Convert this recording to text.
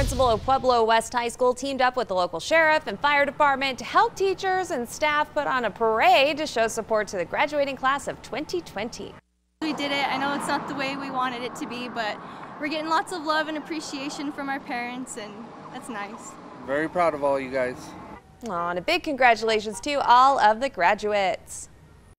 principal of Pueblo West High School teamed up with the local sheriff and fire department to help teachers and staff put on a parade to show support to the graduating class of 2020. We did it. I know it's not the way we wanted it to be, but we're getting lots of love and appreciation from our parents, and that's nice. Very proud of all you guys. And a big congratulations to all of the graduates.